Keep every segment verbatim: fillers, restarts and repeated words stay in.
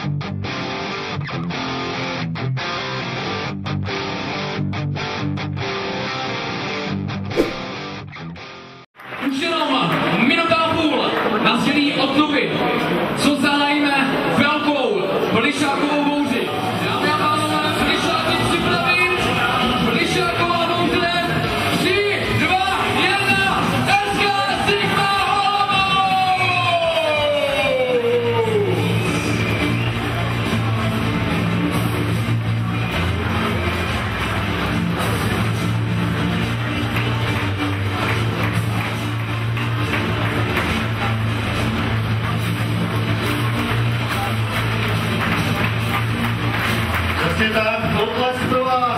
Už jenom minuta a půl na sdělí od kluby. Co zahájíme velkou Plišákovou bouři. Dámy a pánové, Plišáky připravit. Plišáková bouře. Tři, dva, jedna. S K Sigma Přesně tak, potlesk pro vás.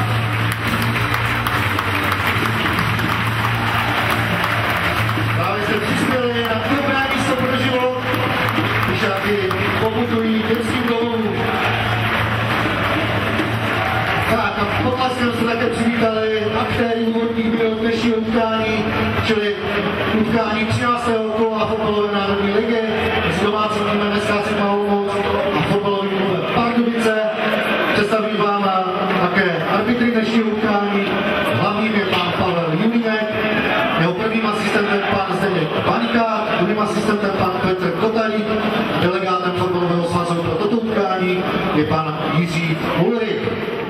Právě jste přispěli na dobré místo pro život. Plišáky pokutují dětským domů. Tak a potleskem se také přivítali aktéry úvodních minut dnešního utkání, čili utkání třináctého kola fotbalové národní ligy s domácím týmem S K Sigma Olomouc a fotbalovým klubem Pardubice. Představím vám také arbitry dnešního utkání. Hlavním je pan Pavel Julínek, jeho prvním asistentem pan Zdeněk Baníka, druhým asistentem pan Petr Kotarík, delegátem fotbalového svazu pro toto utkání je pan Jiří Ulrich.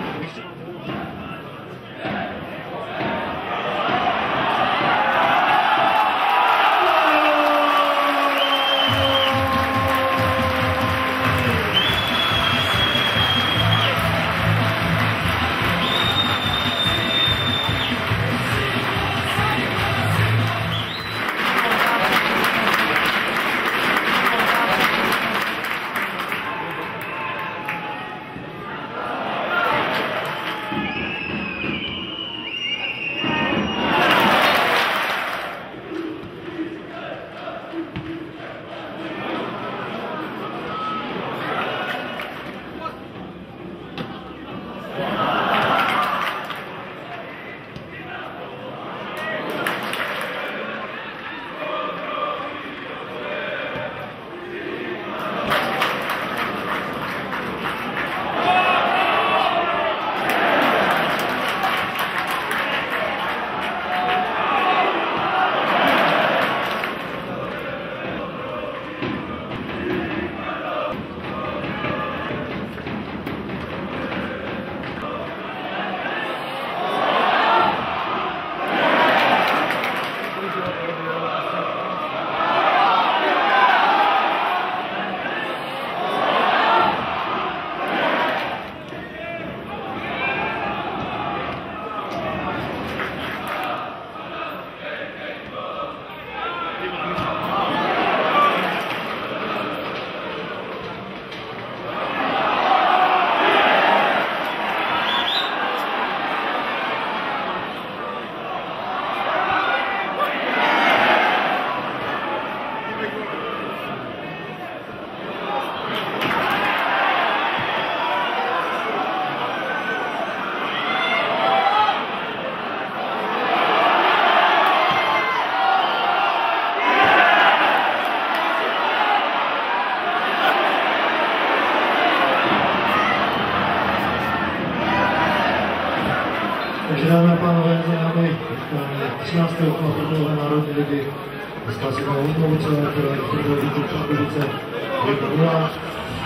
Takže dámy a pánové, za námi třináctého kola fotbalové národní ligy S K Sigma Olomouc, které fotbalový klub Pardubice jedna nula.